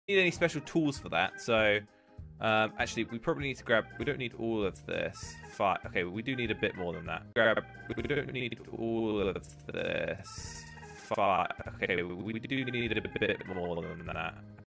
need any special tools for that. So actually, we probably need to grab. We don't need all of this. Five. Okay, we do need a bit more than that. Grab. We don't need all of this. Five. Okay, we do need a bit more than that.